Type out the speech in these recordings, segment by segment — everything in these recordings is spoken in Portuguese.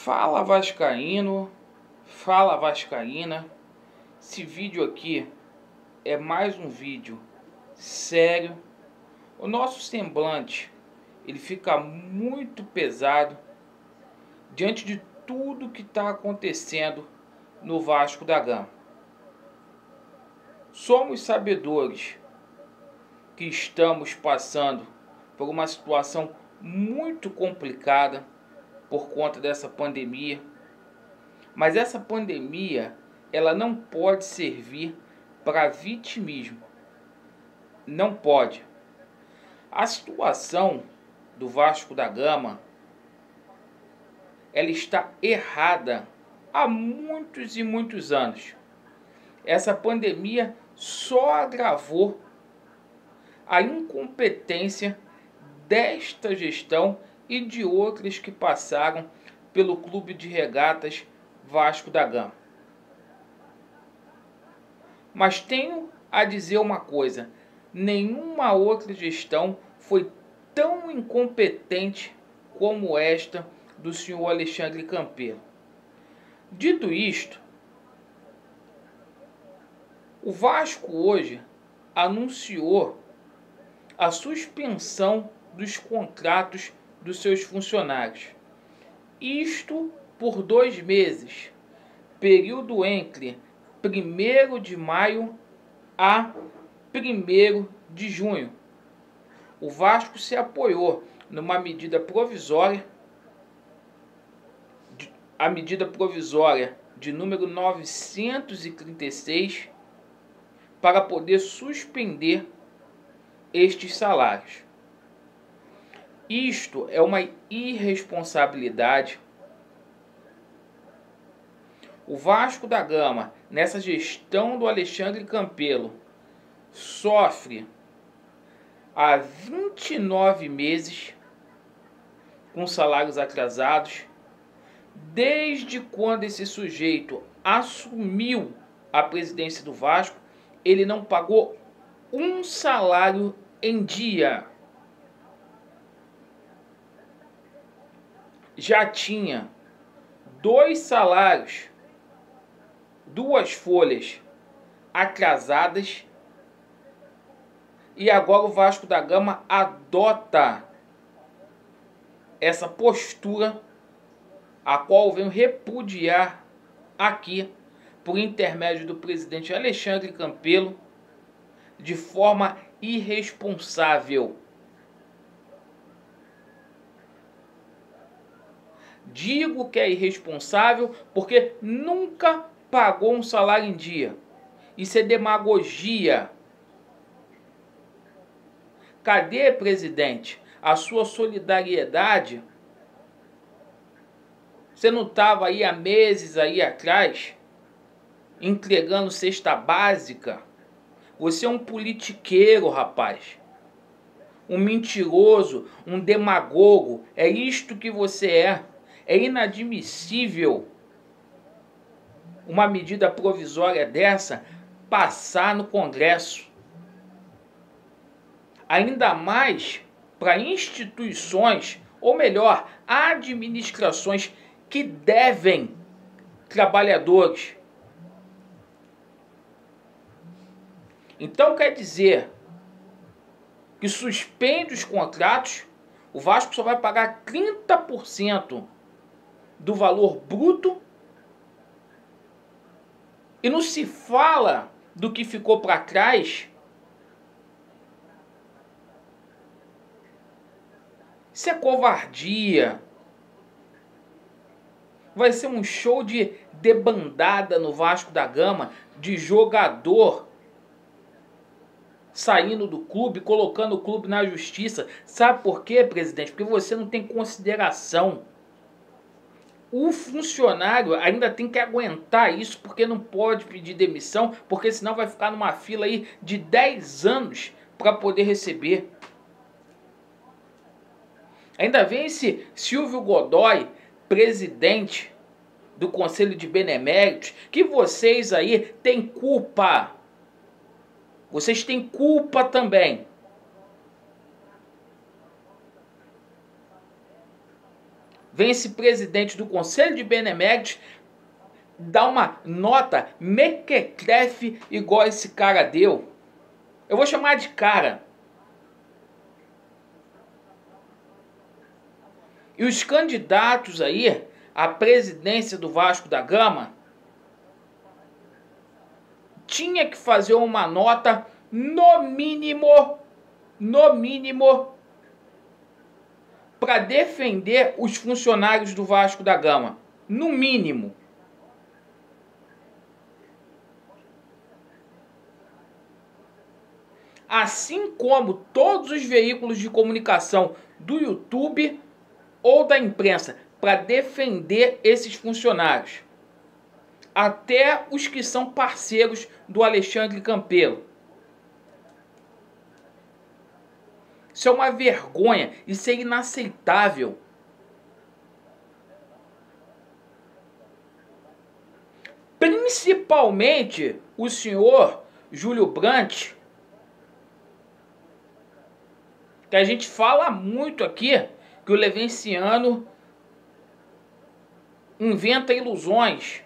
Fala Vascaíno, fala Vascaína. Esse vídeo aqui é mais um vídeo sério. O nosso semblante ele fica muito pesado diante de tudo que está acontecendo no Vasco da Gama. Somos sabedores que estamos passando por uma situação muito complicada por conta dessa pandemia, mas essa pandemia ela não pode servir para vitimismo, não pode. A situação do Vasco da Gama ela está errada há muitos e muitos anos. Essa pandemia só agravou a incompetência desta gestão e de outras que passaram pelo Clube de Regatas Vasco da Gama. Mas tenho a dizer uma coisa: nenhuma outra gestão foi tão incompetente como esta do senhor Alexandre Campelo. Dito isto, o Vasco hoje anunciou a suspensão dos contratos dos seus funcionários. Isto por 2 meses, período entre 1º de maio a 1º de junho. O Vasco se apoiou numa medida provisória, a medida provisória de número 936, para poder suspender estes salários. Isto é uma irresponsabilidade. O Vasco da Gama, nessa gestão do Alexandre Campelo, sofre há 29 meses com salários atrasados, desde quando esse sujeito assumiu a presidência do Vasco. Ele não pagou um salário em dia. Já tinha 2 salários, 2 folhas atrasadas, e agora o Vasco da Gama adota essa postura, a qual eu venho repudiar aqui por intermédio do presidente Alexandre Campelo, de forma irresponsável. Digo que é irresponsável porque nunca pagou um salário em dia. Isso é demagogia. Cadê, presidente, a sua solidariedade? Você não estava aí há meses aí atrás entregando cesta básica? Você é um politiqueiro, rapaz. Um mentiroso, um demagogo. É isto que você é. É inadmissível uma medida provisória dessa passar no Congresso. Ainda mais para instituições, ou melhor, administrações que devem trabalhadores. Então quer dizer que suspende os contratos, o Vasco só vai pagar 30% do valor bruto e não se fala do que ficou para trás. Isso é covardia. Vai ser um show de debandada no Vasco da Gama, de jogador saindo do clube, colocando o clube na justiça. Sabe por quê, presidente? Porque você não tem consideração. O funcionário ainda tem que aguentar isso, porque não pode pedir demissão, porque senão vai ficar numa fila aí de 10 anos para poder receber. Ainda vem esse Silvio Godoy, presidente do Conselho de Beneméritos, que vocês aí têm culpa. Vocês têm culpa também. vem esse presidente do Conselho de Beneméritos dar uma nota mequetrefe igual esse cara deu. Eu vou chamar de cara. E os candidatos aí à presidência do Vasco da Gama tinha que fazer uma nota no mínimo, para defender os funcionários do Vasco da Gama. No mínimo. Assim como todos os veículos de comunicação do YouTube ou da imprensa, para defender esses funcionários. Até os que são parceiros do Alexandre Campelo. Isso é uma vergonha, isso é inaceitável. Principalmente o senhor Júlio Brandt, que a gente fala muito aqui, que o Levenciano inventa ilusões,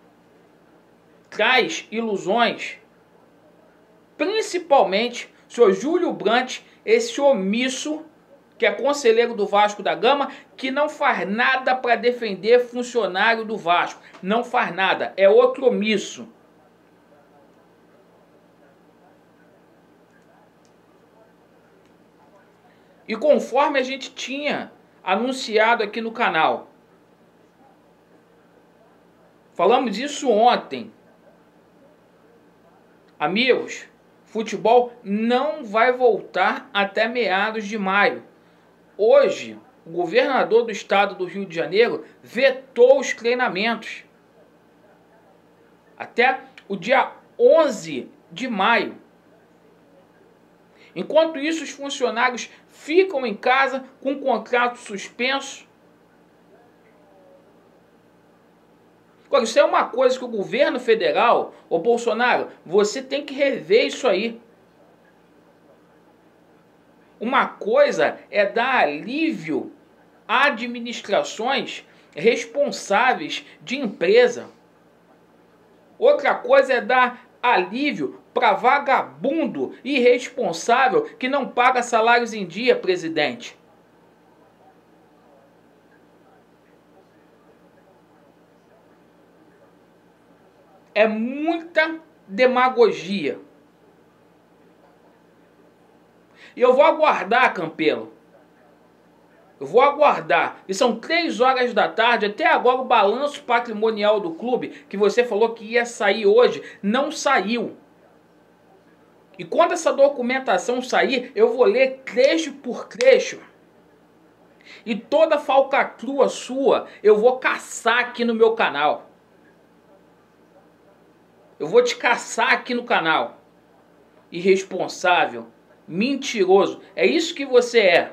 traz ilusões. Principalmente o senhor Júlio Brandt, esse omisso, que é conselheiro do Vasco da Gama, que não faz nada para defender funcionário do Vasco. Não faz nada, é outro omisso. E conforme a gente tinha anunciado aqui no canal, falamos isso ontem. Amigos, futebol não vai voltar até meados de maio. Hoje, o governador do estado do Rio de Janeiro vetou os treinamentos até o dia 11 de maio. Enquanto isso, os funcionários ficam em casa com o contrato suspenso. Agora, isso é uma coisa que o governo federal, ô Bolsonaro, você tem que rever isso aí. Uma coisa é dar alívio a administrações responsáveis de empresa. Outra coisa é dar alívio para vagabundo irresponsável que não paga salários em dia, presidente. É muita demagogia. E eu vou aguardar, Campelo. Eu vou aguardar. E são 3 horas da tarde. Até agora o balanço patrimonial do clube, que você falou que ia sair hoje, não saiu. E quando essa documentação sair, eu vou ler trecho por trecho. E toda falcatrua sua, eu vou caçar aqui no meu canal. Eu vou te caçar aqui no canal. Irresponsável, mentiroso. É isso que você é.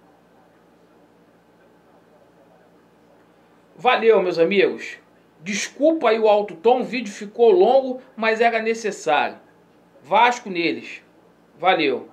Valeu, meus amigos. Desculpa aí o alto tom, o vídeo ficou longo, mas era necessário. Vasco neles. Valeu.